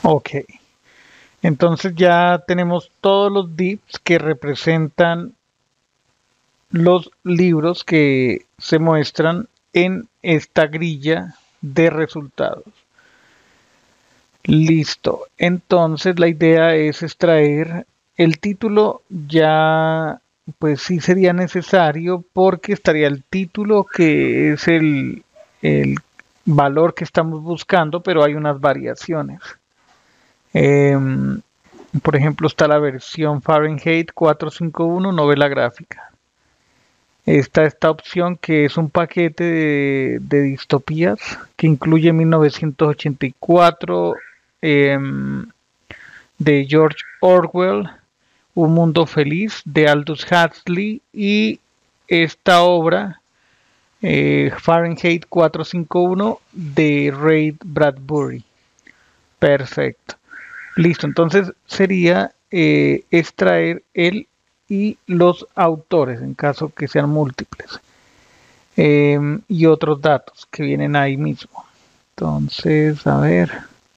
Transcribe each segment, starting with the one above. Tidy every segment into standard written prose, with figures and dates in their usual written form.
Ok, entonces ya tenemos todos los divs que representan los libros que se muestran en esta grilla de resultados. Listo. Entonces la idea es extraer el título. Ya pues sí sería necesario porque estaría el título que es el valor que estamos buscando, pero hay unas variaciones. Em, por ejemplo, está la versión Fahrenheit 451 novela gráfica. Está esta opción que es un paquete de distopías que incluye 1984, em, de George Orwell, Un Mundo Feliz de Aldous Huxley y esta obra, Fahrenheit 451 de Ray Bradbury. Perfecto. Listo, entonces sería extraer el y los autores en caso que sean múltiples. Y otros datos que vienen ahí mismo. Entonces, a ver,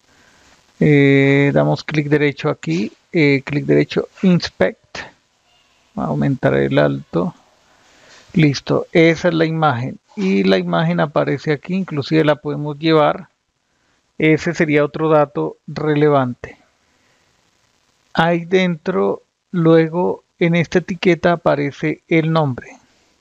damos clic derecho aquí, clic derecho, inspect, aumentar el alto. Listo, esa es la imagen. Y la imagen aparece aquí, inclusive la podemos llevar. Ese sería otro dato relevante. Ahí dentro, luego en esta etiqueta aparece el nombre.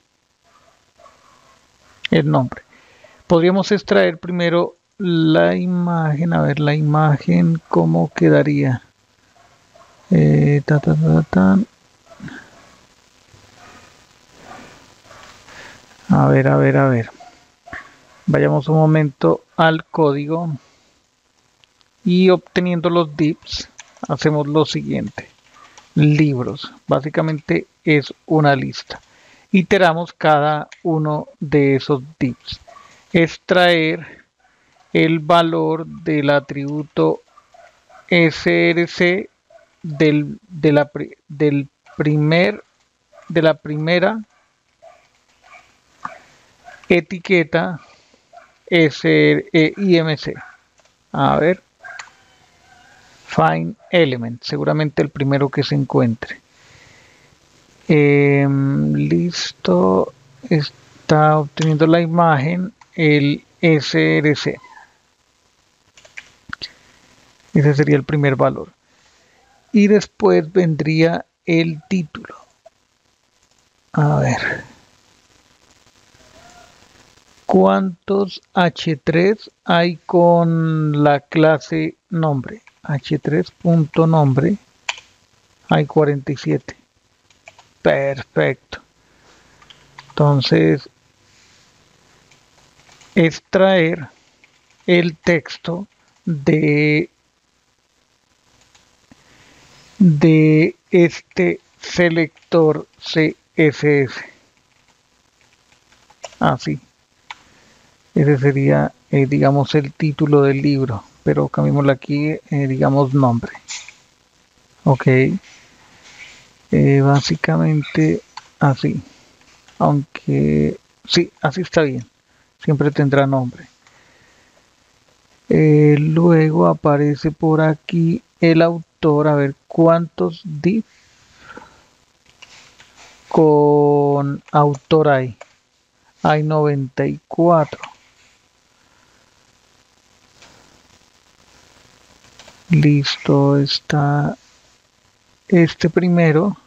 El nombre. Podríamos extraer primero la imagen, a ver la imagen, cómo quedaría. Ta, ta, ta, ta. A ver, a ver, a ver. Vayamos un momento al código y obteniendo los divs, hacemos lo siguiente. Libros, básicamente es una lista. Iteramos cada uno de esos divs. Extraer el valor del atributo src del primer, de la primera etiqueta IMC. A ver, find element, seguramente el primero que se encuentre. Listo, está obteniendo la imagen, el src. Ese sería el primer valor. Y después vendría el título. A ver. ¿Cuántos H3 hay con la clase nombre? H3.nombre hay 47. Perfecto. Entonces, extraer el texto de este selector CSS. Así. Ese sería, digamos, el título del libro, pero cambiémoslo aquí, digamos, nombre. Ok. Básicamente así. Aunque sí, así está bien. Siempre tendrá nombre. Luego aparece por aquí el autor. A ver cuántos div con autor hay. Hay 94. Listo, está este primero.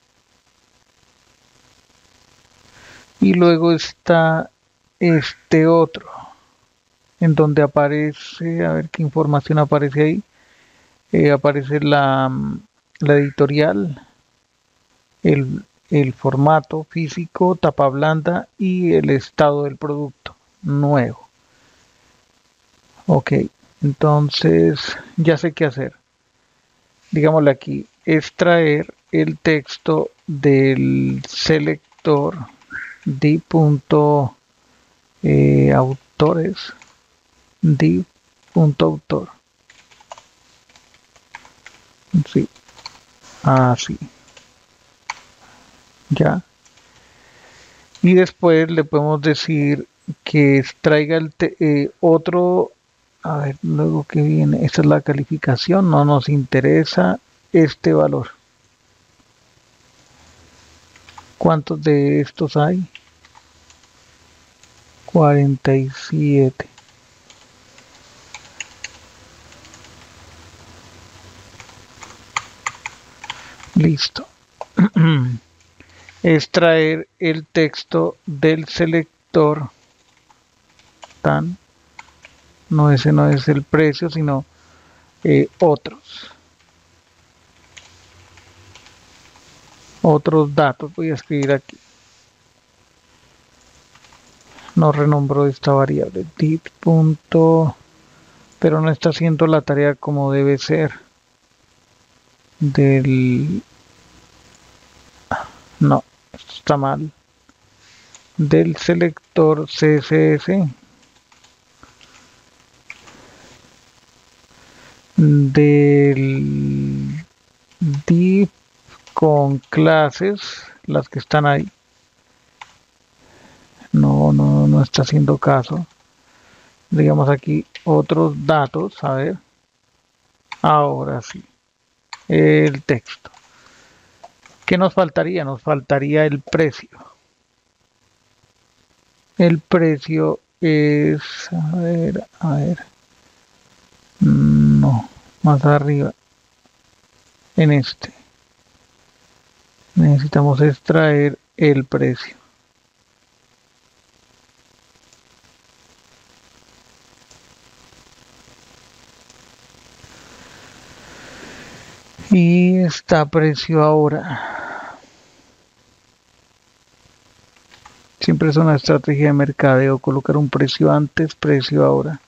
Y luego está este otro, en donde aparece, a ver qué información aparece ahí. Aparece la editorial, el formato físico, tapa blanda y el estado del producto nuevo. Ok, entonces ya sé qué hacer. Digámosle aquí, extraer el texto del selector d.autores div.autor. Sí, así. Ya. Y después le podemos decir que extraiga otro. A ver, luego que viene, esta es la calificación, no nos interesa este valor. ¿Cuántos de estos hay? 47. Listo. Extraer el texto del selector tan, no, ese no es el precio, sino otros datos. Voy a escribir aquí, no renombró esta variable dit punto, pero no está haciendo la tarea como debe ser del, no, esto está mal, del selector CSS del div con clases, las que están ahí. No está haciendo caso. Digamos aquí otros datos, a ver. Ahora sí, el texto. ¿Qué nos faltaría? Nos faltaría el precio. El precio es, a ver. No, más arriba. En este. Necesitamos extraer el precio. Y está precio ahora. Siempre es una estrategia de mercadeo colocar un precio antes, precio ahora.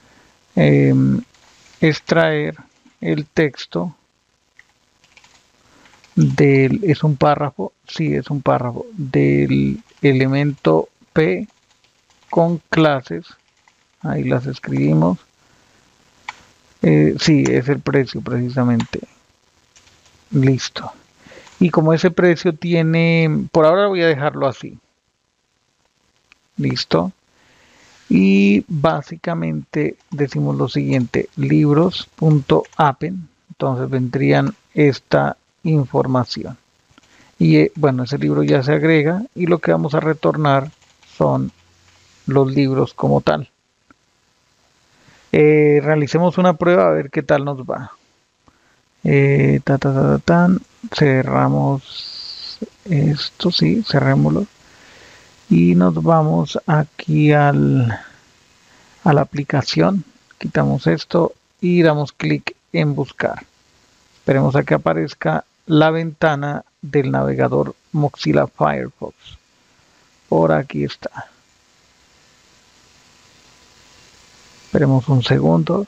Extraer el texto del, es un párrafo, sí es un párrafo, del elemento P con clases, ahí las escribimos. Sí, es el precio precisamente. Listo. Y como ese precio tiene, por ahora voy a dejarlo así. Listo. Y básicamente decimos lo siguiente, libros.appen, entonces vendrían esta información. Y bueno, ese libro ya se agrega y lo que vamos a retornar son los libros como tal. Realicemos una prueba a ver qué tal nos va. Cerramos esto, sí, cerrémoslo. Y nos vamos aquí a la aplicación, quitamos esto y damos clic en buscar. Esperemos a que aparezca la ventana del navegador Mozilla Firefox. Por aquí está. Esperemos un segundo.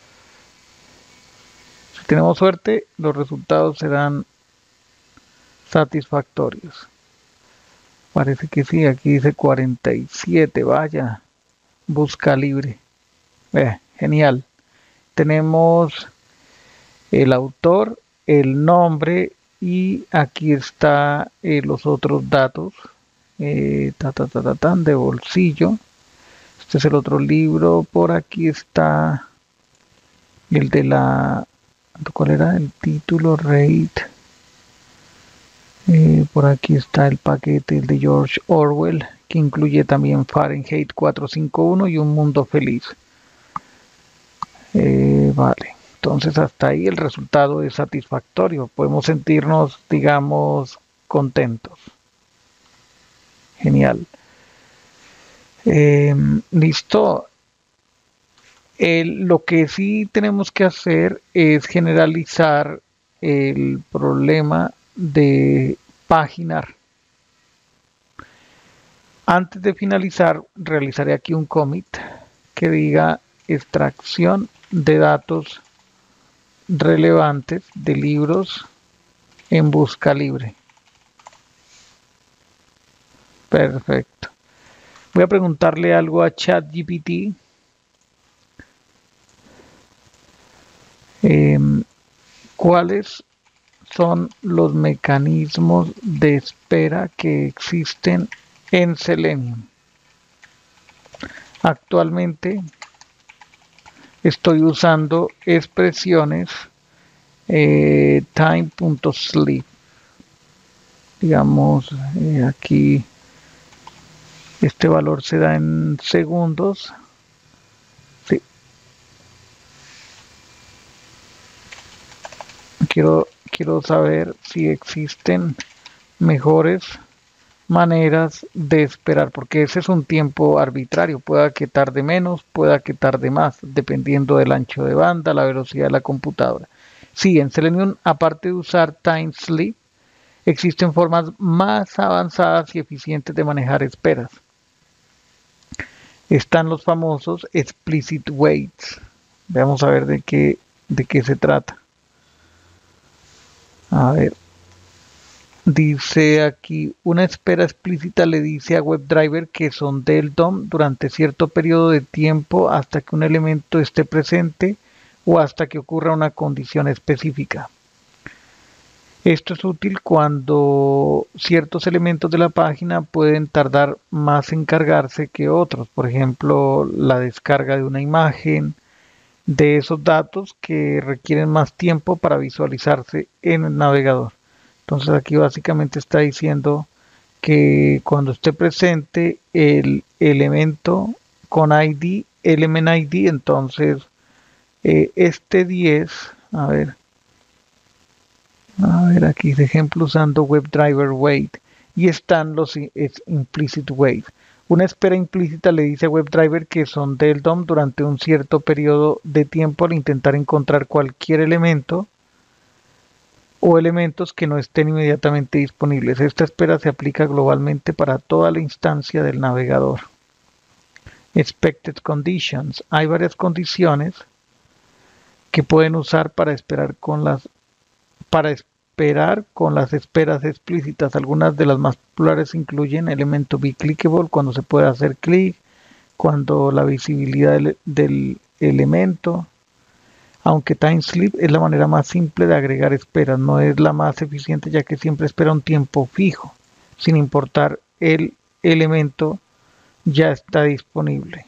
Si tenemos suerte, los resultados serán satisfactorios. Parece que sí, aquí dice 47, vaya, busca libre. Genial. Tenemos el autor, el nombre y aquí está los otros datos de bolsillo. Este es el otro libro. Por aquí está el de la, ¿cuál era? El título, rate. Por aquí está el paquete de George Orwell, que incluye también Fahrenheit 451 y Un Mundo Feliz. Vale, entonces hasta ahí el resultado es satisfactorio. Podemos sentirnos, digamos, contentos. Genial. Listo. Lo que sí tenemos que hacer es generalizar el problema de paginar. Antes de finalizar, realizaré aquí un commit que diga extracción de datos relevantes de libros en busca libre. Perfecto. Voy a preguntarle algo a ChatGPT. ¿Cuáles son los mecanismos de espera que existen en Selenium? Actualmente estoy usando expresiones time.sleep. Digamos, aquí este valor se da en segundos. Sí. Quiero saber si existen mejores maneras de esperar, porque ese es un tiempo arbitrario, pueda que tarde menos, pueda que tarde más, dependiendo del ancho de banda, la velocidad de la computadora. Sí, en Selenium, aparte de usar time sleep, existen formas más avanzadas y eficientes de manejar esperas. Están los famosos explicit waits. Vamos a ver de qué se trata. A ver, dice aquí, una espera explícita le dice a WebDriver que sondee el DOM durante cierto periodo de tiempo hasta que un elemento esté presente o hasta que ocurra una condición específica. Esto es útil cuando ciertos elementos de la página pueden tardar más en cargarse que otros. Por ejemplo, la descarga de una imagen, de esos datos que requieren más tiempo para visualizarse en el navegador. Entonces aquí básicamente está diciendo que cuando esté presente el elemento con ID, element ID, entonces este 10, a ver aquí de ejemplo usando WebDriver Wait y están los implicit wait. Una espera implícita le dice a WebDriver que sondee el DOM durante un cierto periodo de tiempo al intentar encontrar cualquier elemento o elementos que no estén inmediatamente disponibles. Esta espera se aplica globalmente para toda la instancia del navegador. Expected conditions. Hay varias condiciones que pueden usar para esperar con las esperas explícitas. Algunas de las más populares incluyen elemento be clickable, cuando se puede hacer clic, cuando la visibilidad del elemento, aunque timesleep es la manera más simple de agregar esperas, no es la más eficiente ya que siempre espera un tiempo fijo, sin importar el elemento ya está disponible.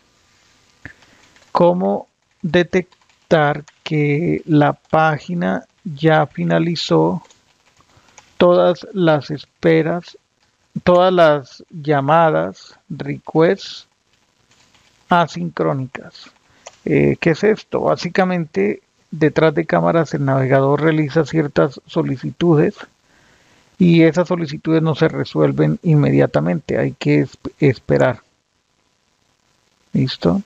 ¿Cómo detectar que la página ya finalizó todas las esperas, todas las llamadas, requests asincrónicas? ¿Qué es esto? Básicamente, detrás de cámaras el navegador realiza ciertas solicitudes y esas solicitudes no se resuelven inmediatamente, hay que esperar. ¿Listo?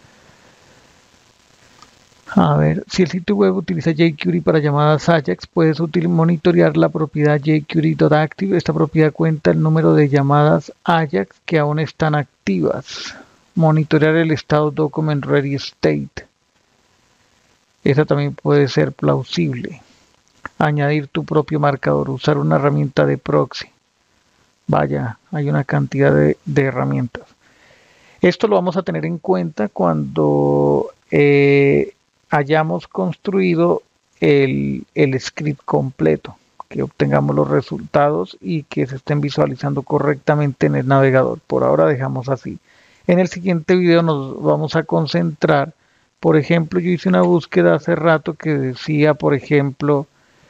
A ver, si el sitio web utiliza jQuery para llamadas AJAX, puedes monitorear la propiedad jQuery.active. Esta propiedad cuenta el número de llamadas AJAX que aún están activas. Monitorear el estado Document Ready State. Esa también puede ser plausible. Añadir tu propio marcador, usar una herramienta de proxy. Vaya, hay una cantidad de herramientas. Esto lo vamos a tener en cuenta cuando hayamos construido el script completo, que obtengamos los resultados y que se estén visualizando correctamente en el navegador. Por ahora dejamos así. En el siguiente video nos vamos a concentrar, por ejemplo, yo hice una búsqueda hace rato que decía, por ejemplo,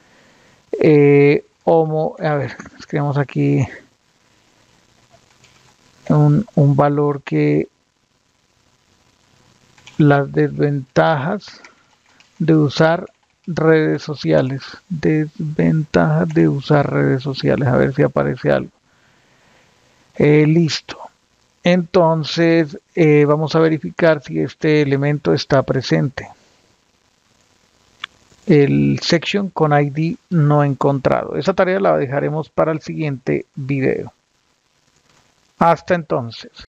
a ver, escribimos aquí un valor que las desventajas de usar redes sociales. Desventajas de usar redes sociales. A ver si aparece algo. Listo. Entonces vamos a verificar si este elemento está presente. El section con ID no encontrado. Esa tarea la dejaremos para el siguiente video. Hasta entonces.